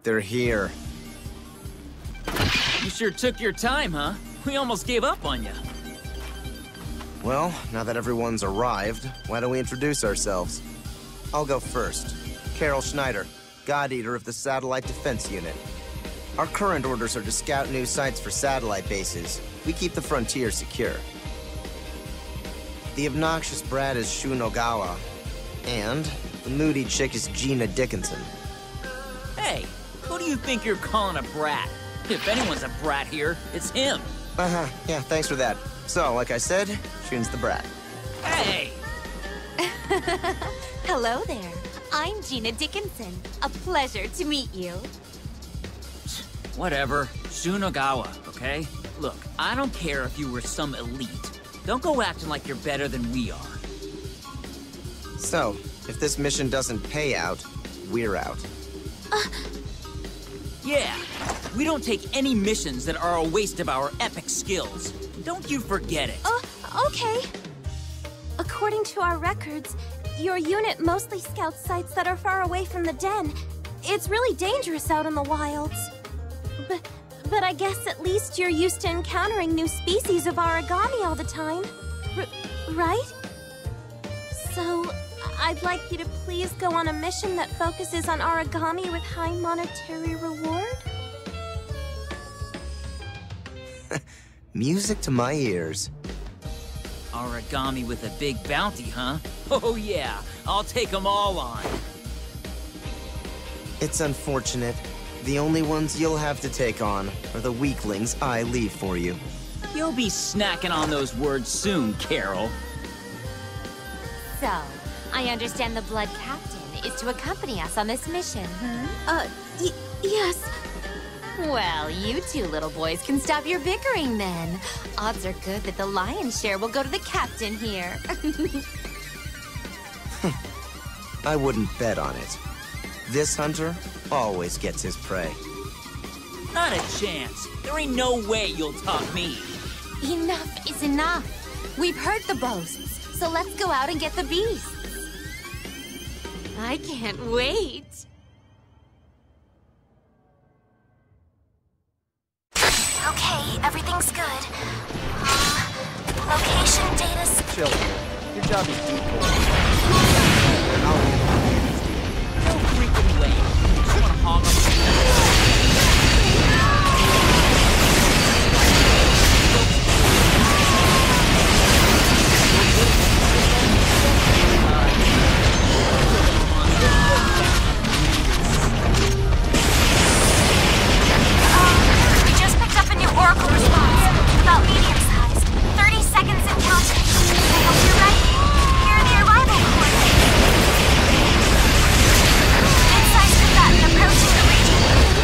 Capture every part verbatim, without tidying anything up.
they're here. You sure took your time, huh? We almost gave up on you. Well, now that everyone's arrived, why don't we introduce ourselves? I'll go first. Carol Schneider, God Eater of the Satellite Defense Unit. Our current orders are to scout new sites for satellite bases. We keep the frontier secure. The obnoxious brat is Shun Ogawa. And the moody chick is Gina Dickinson. Hey, who do you think you're calling a brat? If anyone's a brat here, it's him. Uh-huh, yeah, thanks for that. So, like I said, Shun's the brat. Hey! Hello there. I'm Gina Dickinson. A pleasure to meet you. Whatever. Shun Ogawa, okay? Look, I don't care if you were some elite. Don't go acting like you're better than we are. So, if this mission doesn't pay out, we're out. Uh... Yeah, we don't take any missions that are a waste of our epic skills. Don't you forget it. Oh, uh, okay. According to our records, your unit mostly scouts sites that are far away from the den. It's really dangerous out in the wilds. But, but I guess at least you're used to encountering new species of origami all the time. R- right? So, I'd like you to please go on a mission that focuses on origami with high monetary reward? Music to my ears. Origami with a big bounty, huh? Oh yeah, I'll take them all on. It's unfortunate. The only ones you'll have to take on are the weaklings I leave for you. You'll be snacking on those words soon, Carol. So, I understand the Blood Captain is to accompany us on this mission, hmm? Uh, y yes. Well, you two little boys can stop your bickering then. Odds are good that the lion's share will go to the captain here. I wouldn't bet on it. This hunter always gets his prey. Not a chance. There ain't no way you'll top me. Enough is enough. We've heard the boasts, so let's go out and get the beasts. I can't wait. Okay, everything's good. Um, location data's... Chill. Your job is decoy. No freaking way. You just wanna hog up the Oracle response. About medium-sized. thirty seconds and counting. I hope you're ready. Here are the arrival coordinates. Mid-sized combatant approaching the region.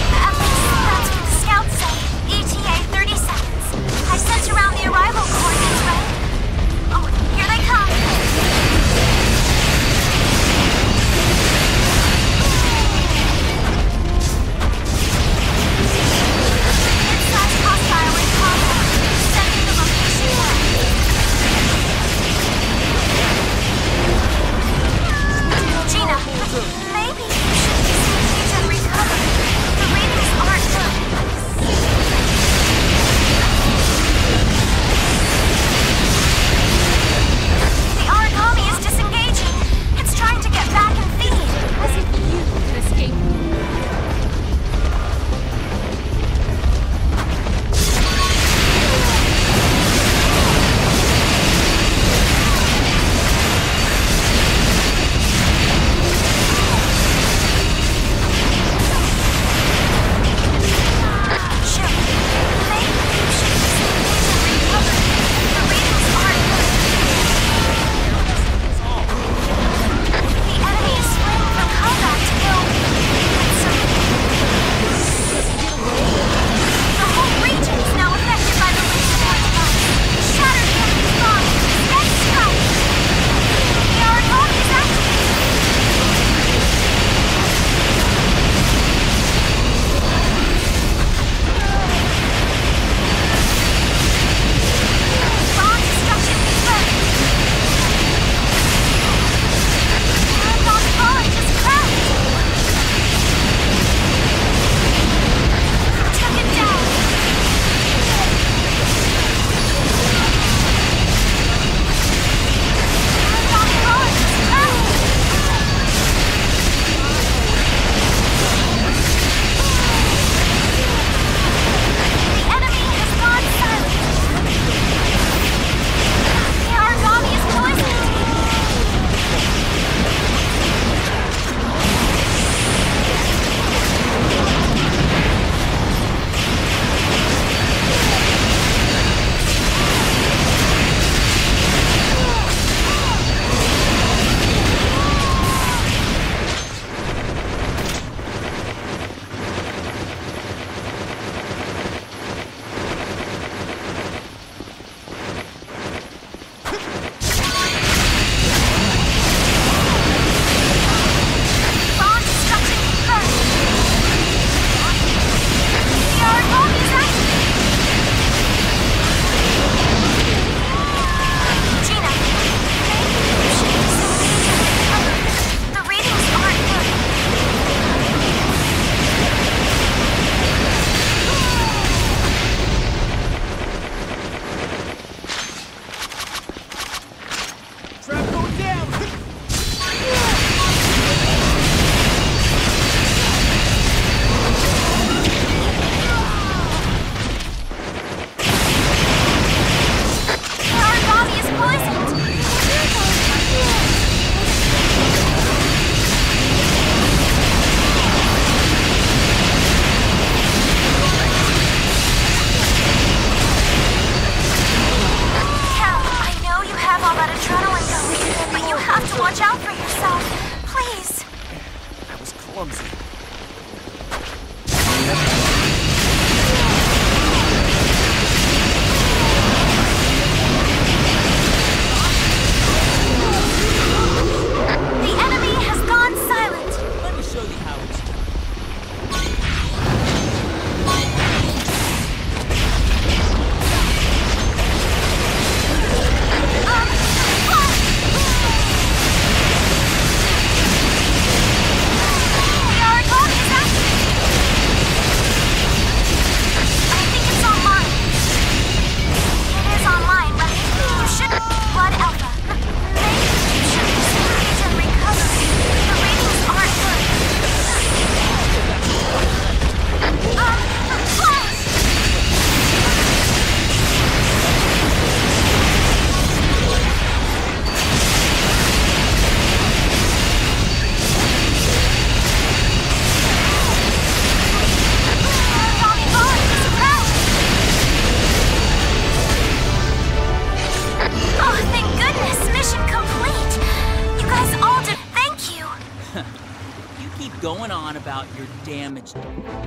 out your damaged...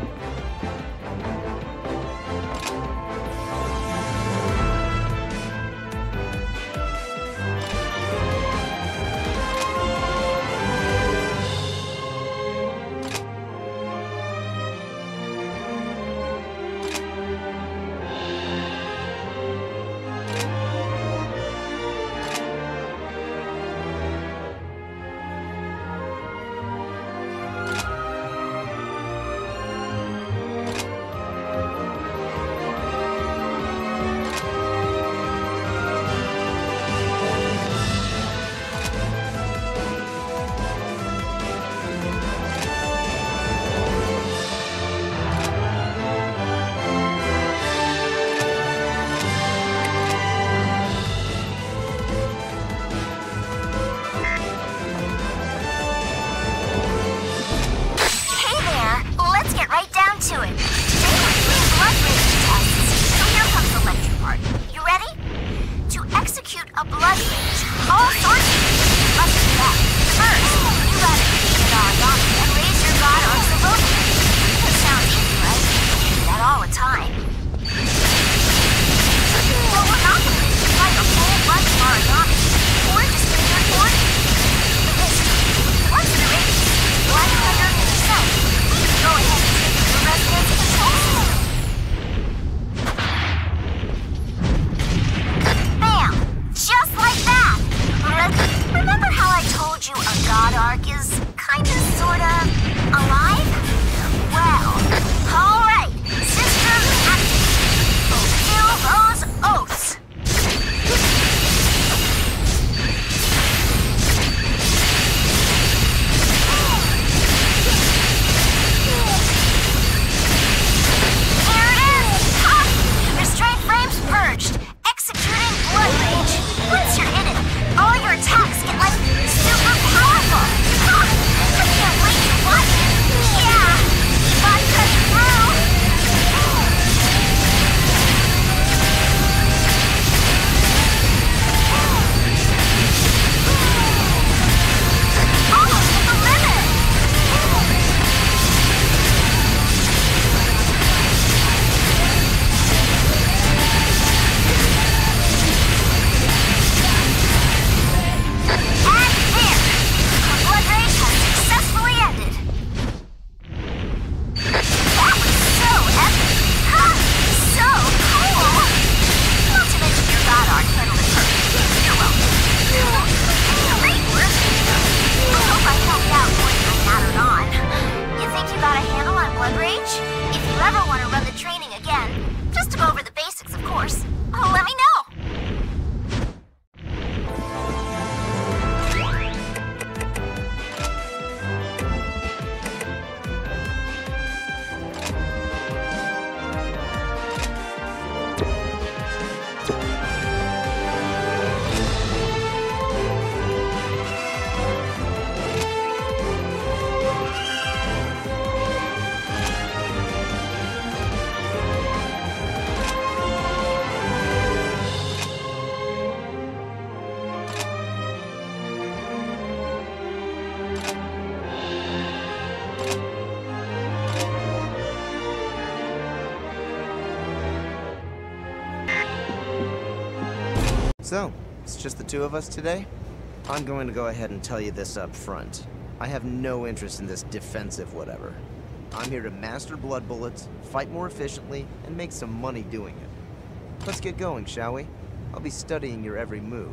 So, it's just the two of us today? I'm going to go ahead and tell you this up front. I have no interest in this defensive whatever. I'm here to master blood bullets, fight more efficiently, and make some money doing it. Let's get going, shall we? I'll be studying your every move.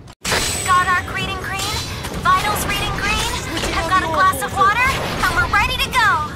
Godark reading green, vitals reading green, I've got a glass of water, and we're ready to go!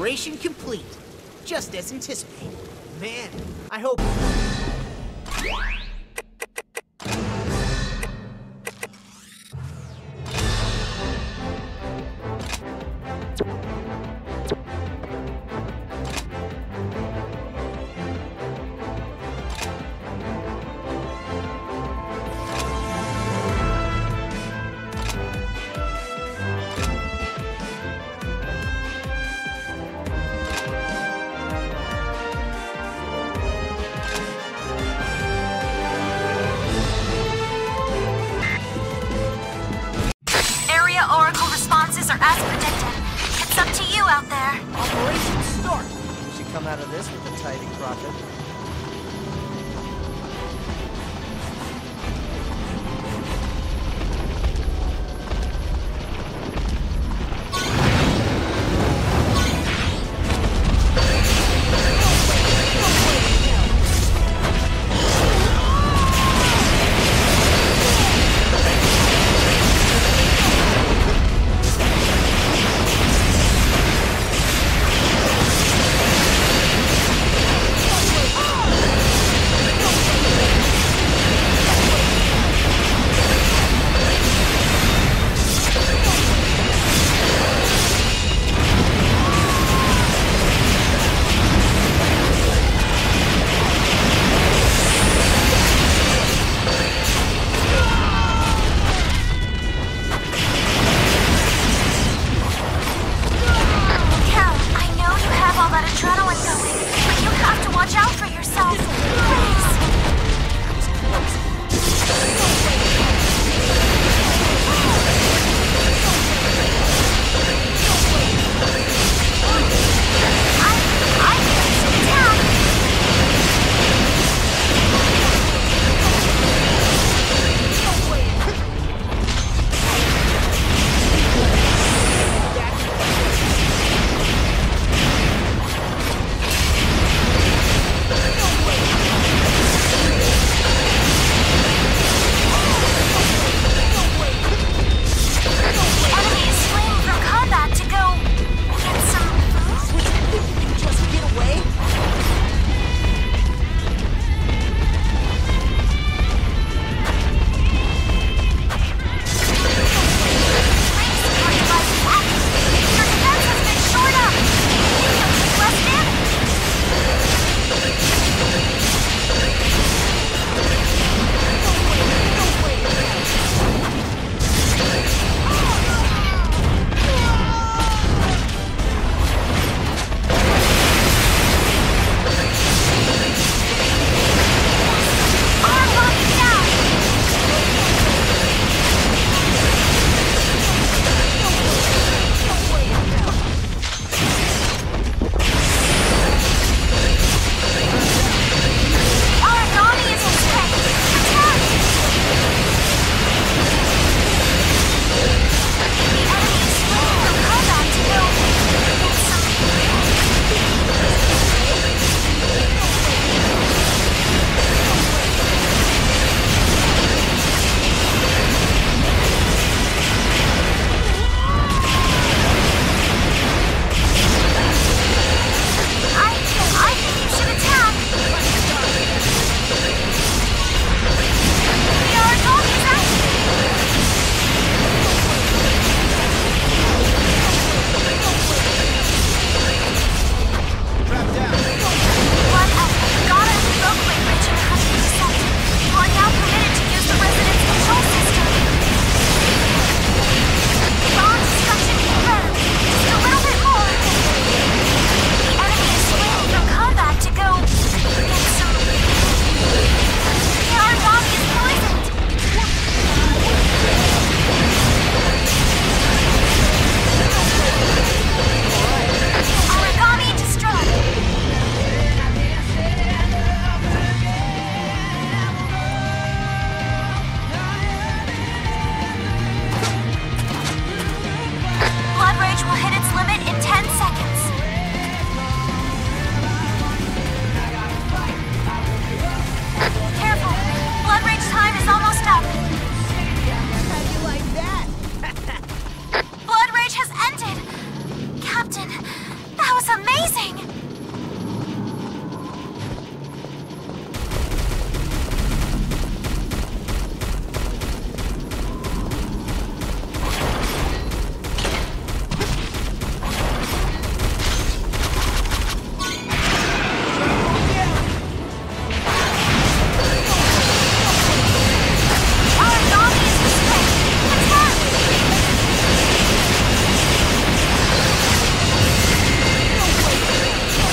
Operation complete. Just as anticipated. Man, I hope... Oracle responses are as predicted. It's up to you out there. Operation start! Should come out of this with a tidy profit. That was amazing! No way!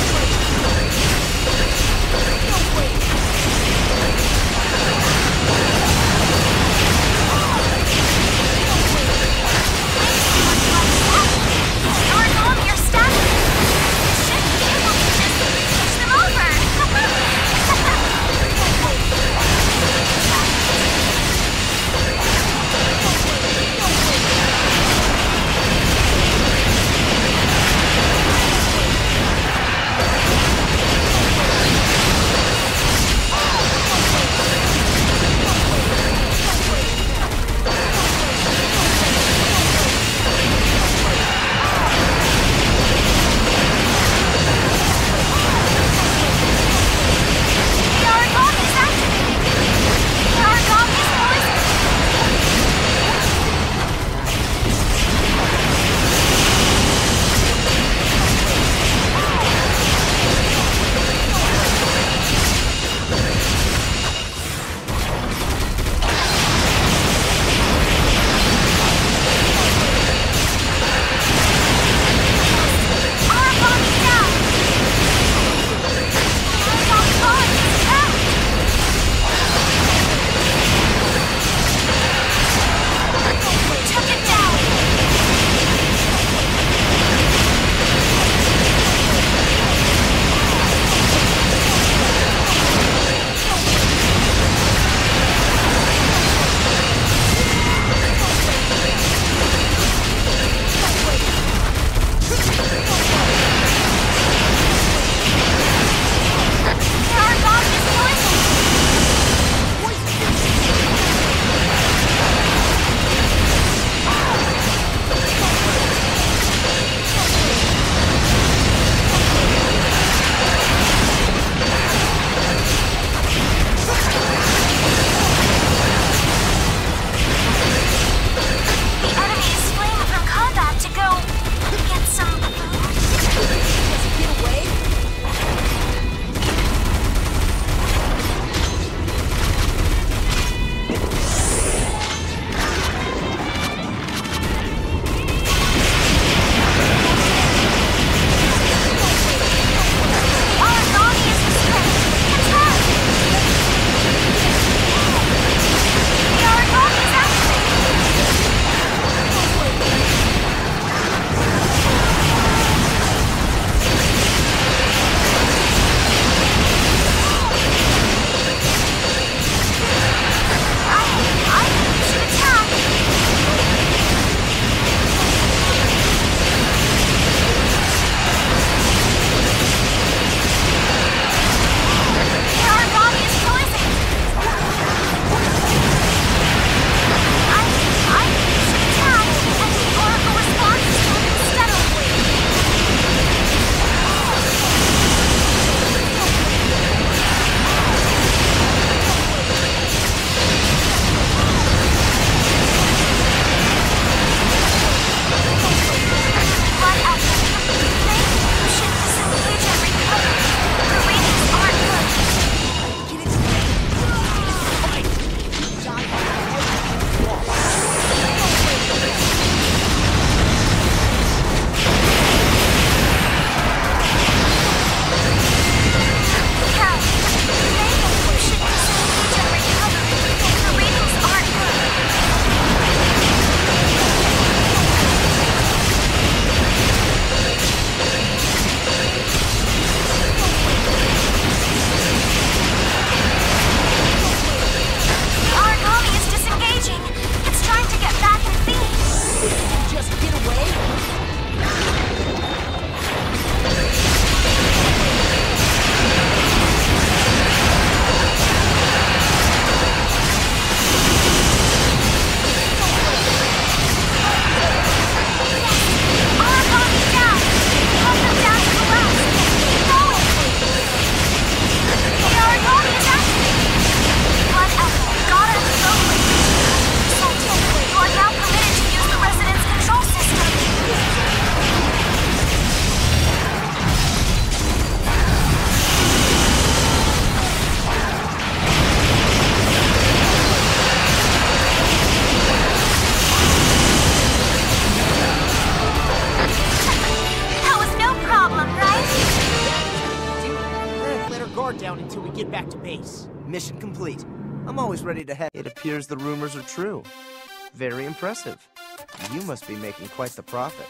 down until we get back to base. Mission complete. I'm always ready to head. It appears the rumors are true. Very impressive. You must be making quite the profit.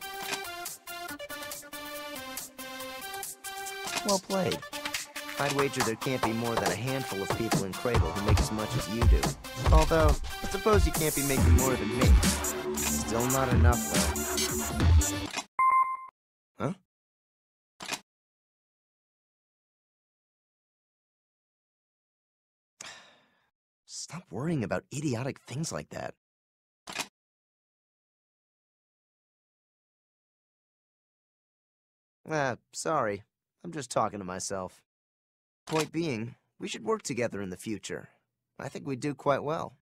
Well played. I'd wager there can't be more than a handful of people in Cradle who make as much as you do. Although, I suppose you can't be making more than me. Still not enough, though. Huh? Stop worrying about idiotic things like that. Ah, sorry. I'm just talking to myself. Point being, we should work together in the future. I think we do quite well.